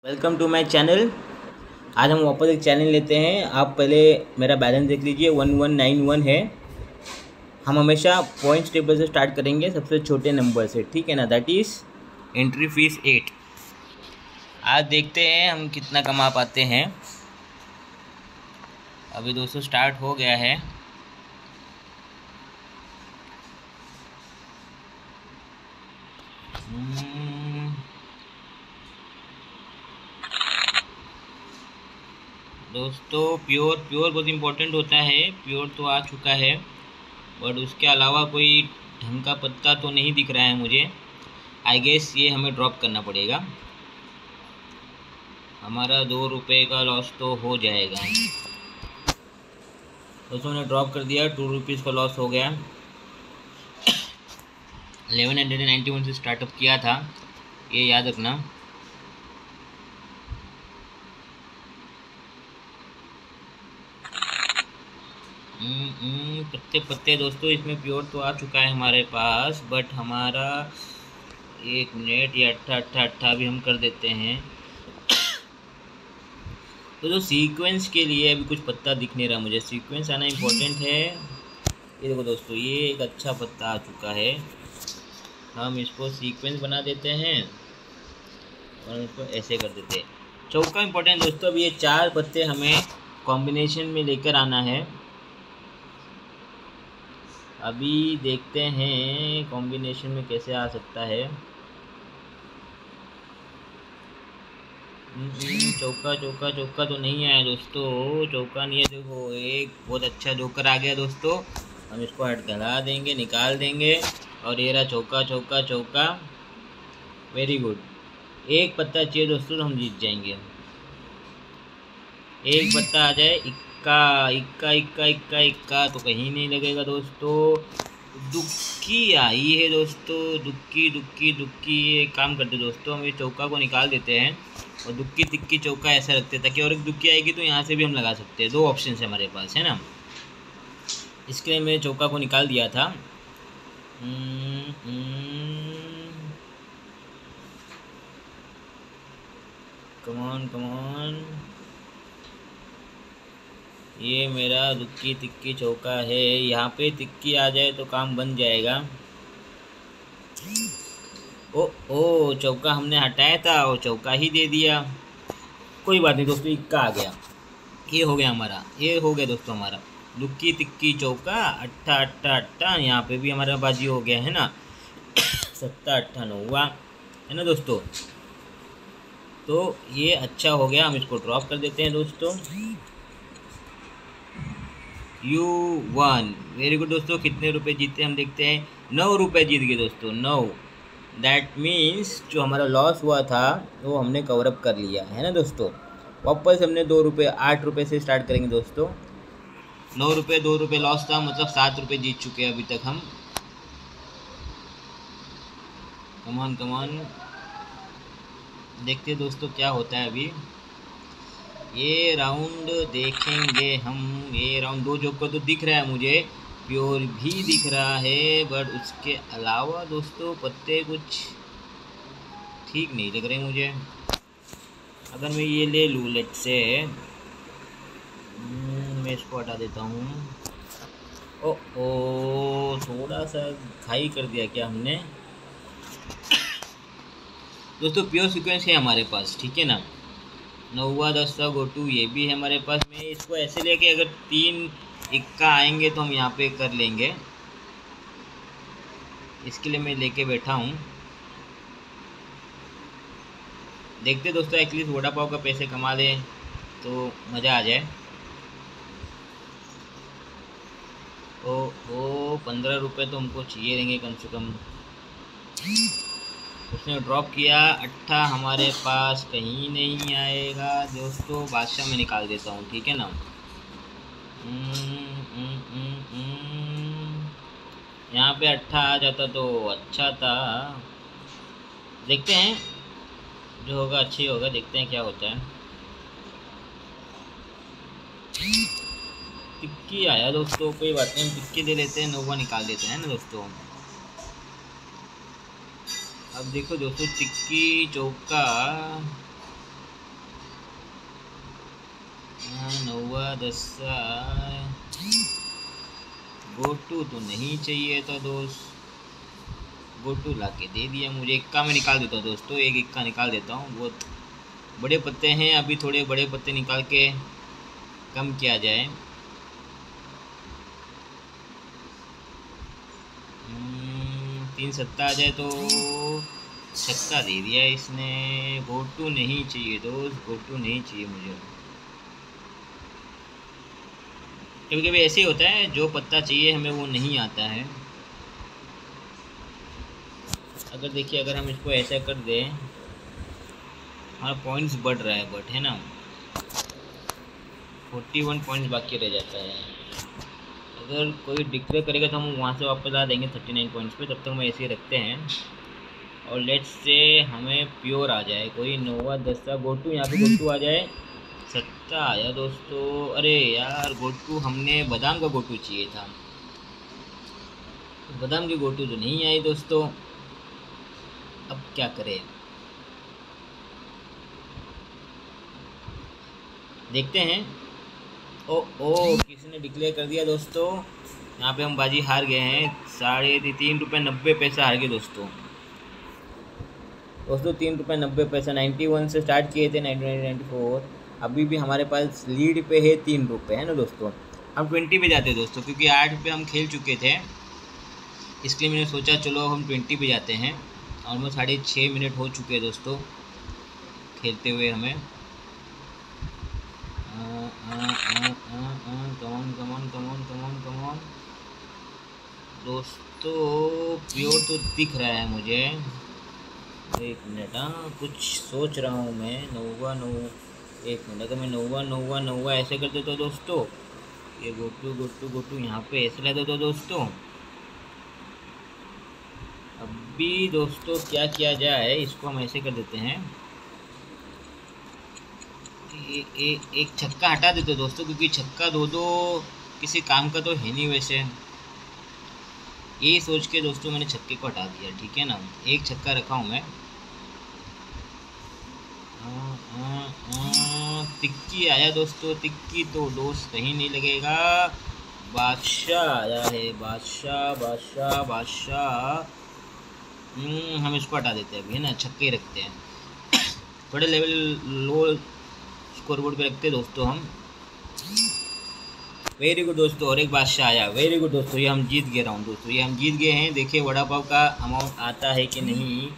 Welcome to my channel. आज हम वापस एक चैनल लेते हैं। आप पहले मेरा बैलेंस देख लीजिए, 1191 है। हम हमेशा पॉइंट्स टेबल से स्टार्ट करेंगे, सबसे छोटे नंबर से, ठीक है ना। That is entry fees 8। आज देखते हैं हम कितना कमा पाते हैं। अभी दोस्तों स्टार्ट हो गया है। दोस्तों प्योर बहुत इम्पोर्टेंट होता है। प्योर तो आ चुका है, बट उसके अलावा कोई ढंग का पत्ता तो नहीं दिख रहा है मुझे। आई गेस ये हमें ड्रॉप करना पड़ेगा। हमारा 2 रुपये का लॉस तो हो जाएगा। दोस्तों ने ड्रॉप कर दिया, 2 रुपीज़ का लॉस हो गया। 1191 से स्टार्टअप किया था, ये याद रखना। पत्ते पत्ते दोस्तों, इसमें प्योर तो आ चुका है हमारे पास, बट हमारा 1 मिनट, ये अट्ठा भी हम कर देते हैं। तो जो सीक्वेंस के लिए अभी कुछ पत्ता दिख नहीं रहा मुझे। सीक्वेंस आना इम्पोर्टेंट है। ये देखो दोस्तों, ये एक अच्छा पत्ता आ चुका है। हम इसको सीक्वेंस बना देते हैं और इसको ऐसे कर देते हैं। चौका इम्पोर्टेंट दोस्तों। अब ये 4 पत्ते हमें कॉम्बिनेशन में लेकर आना है। अभी देखते हैं कॉम्बिनेशन में कैसे आ सकता है। चौका चौका चौका तो नहीं आया दोस्तों, चौका नहीं है। देखो एक बहुत अच्छा जोकर आ गया दोस्तों। हम इसको हटा देंगे, निकाल देंगे, और ये रहा चौका चौका चौका। Very good. एक पत्ता चाहिए दोस्तों तो हम जीत जाएंगे। एक पत्ता आ जाए। इक्का इक्का इक्का इक्का इक्का तो कहीं नहीं लगेगा दोस्तों। दुक्की आई है दोस्तों, दुक्की दुक्की दुक्की। एक काम करते दोस्तों, हम ये चौका को निकाल देते हैं और दुक्की तिक्की चौका ऐसा रखते हैं, ताकि और एक दुक्की आएगी तो यहाँ से भी हम लगा सकते हैं। 2 ऑप्शन है हमारे पास, है ना। इसके लिए मैंने चौका को निकाल दिया था। कमान कमान, ये मेरा दुक्की तिक्की चौका है। यहाँ पे तिक्की आ जाए तो काम बन जाएगा। ओ चौका हमने हटाया था और चौका ही दे दिया। कोई बात नहीं दोस्तों, इक्का आ गया। ये हो गया हमारा, ये हो गया दोस्तों हमारा दुक्की तिक्की चौका। अट्ठा अट्ठा अट्ठा, यहाँ पे भी हमारा बाजी हो गया है ना। 7 8 9 हुआ है ना दोस्तों। तो ये अच्छा हो गया, हम इसको ड्रॉप कर देते हैं दोस्तों। U1 वेरी गुड दोस्तों। कितने रुपए जीते हम देखते हैं। 9 रुपये जीत गए दोस्तों, 9। दैट मीन्स जो हमारा लॉस हुआ था वो हमने कवर अप कर लिया है ना दोस्तों। वापस हमने 2 रुपये, 8 रुपये से स्टार्ट करेंगे दोस्तों। 9 रुपये, 2 रुपये लॉस था, मतलब 7 रुपये जीत चुके हैं अभी तक हम। कमान कमान, देखते दोस्तों क्या होता है अभी। ये राउंड देखेंगे हम। ये राउंड 2 जोकर तो दिख रहा है मुझे, प्योर भी दिख रहा है, बट उसके अलावा दोस्तों पत्ते कुछ ठीक नहीं लग रहे मुझे। अगर मैं ये ले लूँ लेट से, मैं इसको हटा देता हूँ। ओ थोड़ा सा खाई कर दिया क्या हमने दोस्तों। प्योर सीक्वेंस है हमारे पास, ठीक है ना। 9 10 गोटू ये भी है हमारे पास। मैं इसको ऐसे लेके, अगर 3 इक्का आएंगे तो हम यहाँ पे कर लेंगे। इसके लिए मैं लेके बैठा हूँ। देखते दोस्तों, एटलीस्ट वड़ा पाव का पैसे कमा लें तो मज़ा आ जाए। ओ 15 रुपये तो हमको चाहिए रहेंगे कम से कम। उसने ड्रॉप किया। अट्ठा हमारे पास कहीं नहीं आएगा दोस्तों। बादशाह में निकाल देता हूँ, ठीक है ना। यहाँ पे अट्ठा आ जाता तो अच्छा था। देखते हैं, जो होगा अच्छा ही होगा। देखते हैं क्या होता है। टिक्की आया दोस्तों, कोई बात नहीं, टिक्की दे लेते हैं, 9 निकाल देते हैं ना दोस्तों। अब देखो दोस्तों, टिक्की चौका दस्सा। गोटू तो नहीं चाहिए था दोस्त, गोटू ला के दे दिया मुझे। इक्का में निकाल देता हूँ दोस्तों, एक इक्का निकाल देता हूँ। बहुत बड़े पत्ते हैं, अभी थोड़े बड़े पत्ते निकाल के कम किया जाए। तीन सत्ता आ जाए तो छक्का दे दिया इसने। गोटू नहीं चाहिए दोस्त, गोटू नहीं चाहिए मुझे। कभी कभी ऐसे ही होता है, जो पत्ता चाहिए हमें वो नहीं आता है। अगर देखिए, अगर हम इसको ऐसा कर दें, हमारा पॉइंट्स बढ़ रहा है, बट है ना 41 पॉइंट्स बाकी रह जाता है। अगर कोई डिक्लेयर करेगा तो हम वहाँ से वापस आ देंगे 39 पॉइंट्स पे। तब तक हम ऐसे ही रखते हैं और लेट्स से हमें प्योर आ जाए कोई नोवा दस्ता गोटू। यहाँ पे गोटू आ जाए, सट्टा आया दोस्तों। अरे यार गोटू, हमने बादाम का गोटू चाहिए था, बादाम की गोटू तो नहीं आई दोस्तों। अब क्या करें, देखते हैं। ओ किसी ने डिक्लेयर कर दिया दोस्तों। यहाँ पे हम बाजी हार गए हैं। 3.90 रुपये हार गए दोस्तों। 3.90 रुपये 91 से स्टार्ट किए थे, 94। अभी भी हमारे पास लीड पे है 3 रुपये, है ना दोस्तों। हम 20 पे जाते हैं दोस्तों, क्योंकि 8 पे हम खेल चुके थे, इसलिए मैंने सोचा चलो हम 20 पे जाते हैं। ऑलमोस्ट 6.5 मिनट हो चुके हैं दोस्तों खेलते हुए हमें। कमॉन दोस्तों, प्योर तो दिख रहा है मुझे। एक मिनट, कुछ सोच रहा हूँ मैं। नौवा एक मिनट, अगर मैं नौवा ऐसे कर देता दोस्तों, ये गोटू यहाँ पे ऐसे ला देता दोस्तों। अभी दोस्तों क्या किया जाए, इसको हम ऐसे कर देते हैं। एक छक्का हटा देते दोस्तों, क्योंकि छक्का दो किसी काम का तो है नहीं वैसे। ये सोच के दोस्तों मैंने छक्के को हटा दिया, ठीक है ना। एक छक्का रखा हूँ मैं। तिक्की आया दोस्तों, तिक्की तो दोस्त कहीं नहीं लगेगा। बादशाह आया है, बादशाह। हम इसको हटा देते हैं अभी, है ना। छक्के रखते हैं, थोड़े लेवल लो स्कोर बोर्ड पे रखते हैं दोस्तों हम। वेरी गुड दोस्तों, और एक बादशाह आया। वेरी गुड दोस्तों, ये हम जीत गए राउंड दोस्तों, ये हम जीत गए हैं। देखिए वड़ा पाव का अमाउंट आता है कि नहीं।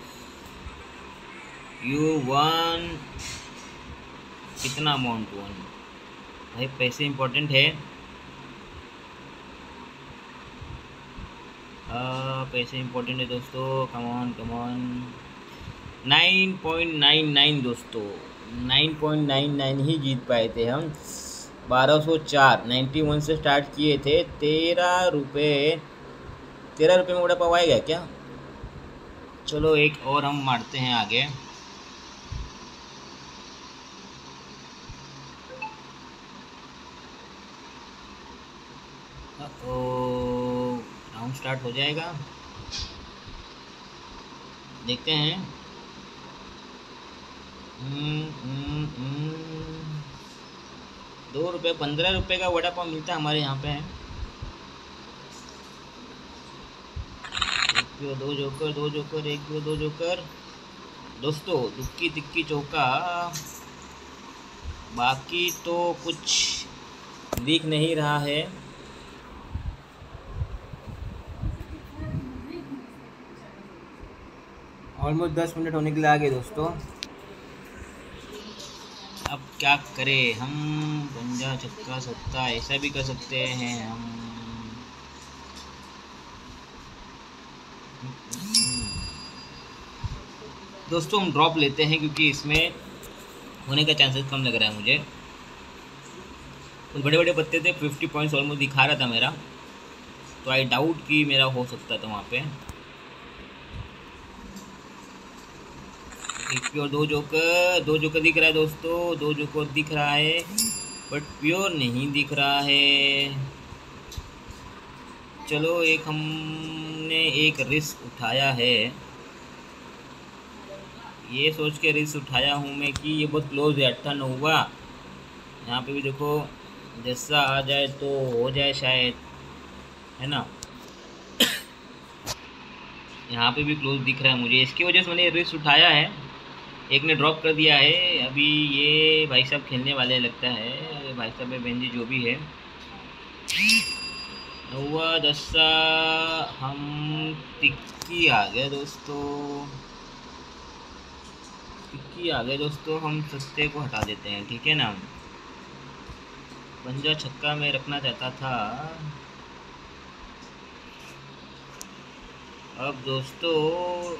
यू वन, कितना अमाउंट वन भाई, पैसे इंपॉर्टेंट है। पैसे इंपॉर्टेंट है दोस्तों। कमॉन 9.99 दोस्तों, 9.99 ही जीत पाए थे हम। 1204, 91 से स्टार्ट किए थे। 13 रुपये में बड़ा पाव आएगा क्या। चलो एक और हम मारते हैं आगे। राउंड स्टार्ट हो जाएगा, देखते हैं। 2 रुपये 15 रुपये का वड़ा पाव मिलता है हमारे यहाँ पे। दो जोकर एक दो जोकर दोस्तों। दुक्की तिक्की चौका, बाकी तो कुछ दिख नहीं रहा है। ऑलमोस्ट 10 मिनट होने के लिए आ गए दोस्तों। अब क्या करें हम, पंजा छक्का सत्ता ऐसा भी कर सकते हैं हम। दोस्तों हम ड्रॉप लेते हैं, क्योंकि इसमें होने का चांसेस कम लग रहा है मुझे। तो बड़े बड़े पत्ते थे, 50 पॉइंट्स ऑलमोस्ट दिखा रहा था मेरा, तो आई डाउट कि मेरा हो सकता था वहाँ पे। एक प्योर, दो जोकर दिख रहा है दोस्तों, 2 जोकर दिख रहा है, बट प्योर नहीं दिख रहा है। चलो हमने एक रिस्क उठाया है, ये सोच के रिस्क उठाया हूँ मैं कि ये बहुत क्लोज है। 98, यहाँ पे भी देखो जैसा आ जाए तो हो जाए शायद, है ना। यहाँ पे भी क्लोज दिख रहा है मुझे, इसकी वजह से मैंने रिस्क उठाया है। एक ने ड्रॉप कर दिया है। अभी ये भाई साहब खेलने वाले लगता है, भाई साहब में बेंजी जो भी है। हुआ दस्सा, हम टिक्की आ गए दोस्तों, टिक्की आ गए दोस्तों। हम सस्ते को हटा देते हैं, ठीक है ना। पंजा छक्का में रखना चाहता था। अब दोस्तों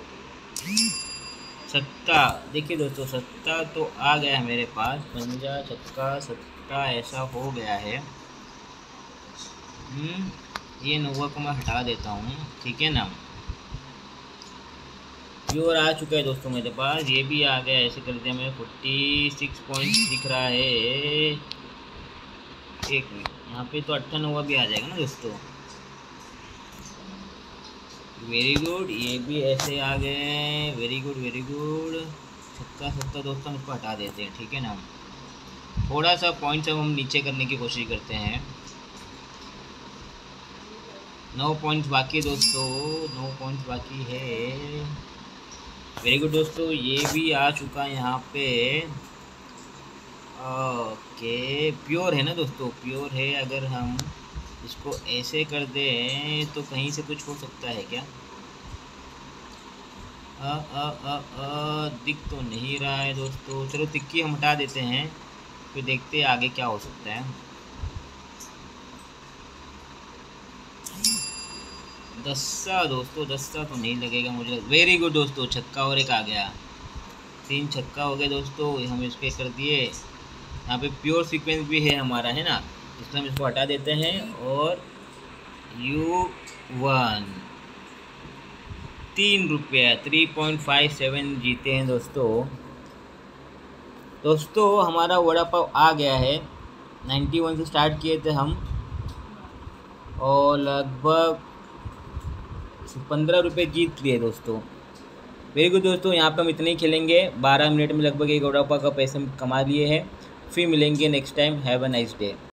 सट्टा, देखिए दोस्तों सट्टा तो आ गया है मेरे पास। पंजा छक्का सट्टा ऐसा हो गया है। ये नौवा को मैं हटा देता हूँ, ठीक है ना। प्योर आ चुका है दोस्तों मेरे पास, ये भी आ गया। ऐसे करते हैं, हमें 46 पॉइंट दिख रहा है। एक मिनट, यहाँ पे तो 98 भी आ जाएगा ना दोस्तों। वेरी गुड, ये भी ऐसे आ गए। Very good very good. छक्का सत्ता दोस्तों इसको हटा देते हैं, ठीक है ना। थोड़ा सा पॉइंट हम नीचे करने की कोशिश करते हैं। 9 पॉइंट्स बाकी दोस्तों, 9 पॉइंट्स बाकी है। वेरी गुड दोस्तों, ये भी आ चुका है यहाँ पे। ओके, प्योर है ना दोस्तों, प्योर है। अगर हम इसको ऐसे कर दें तो कहीं से कुछ हो सकता है क्या? दिख तो नहीं रहा है दोस्तों। चलो टिक्की हम हटा देते हैं, फिर देखते हैं आगे क्या हो सकता है। दस्सा दोस्तों, दस्सा तो नहीं लगेगा मुझे। वेरी गुड दोस्तों, छक्का और एक आ गया। 3 छक्का हो गए दोस्तों, हम इस पर कर दिए। यहाँ पे प्योर सीक्वेंस भी है हमारा, है ना। इसलिए हम इसको हटा देते हैं और U1 ₹3 3.57 जीते हैं दोस्तों। दोस्तों हमारा वड़ा पाव आ गया है। 91 से स्टार्ट किए थे हम और लगभग ₹15 जीत लिए दोस्तों। वेरी गुड दोस्तों, यहाँ पे हम इतने ही खेलेंगे। 12 मिनट में लगभग एक वड़ा पाव का पैसे कमा लिए हैं। फिर मिलेंगे next time. Have a nice day.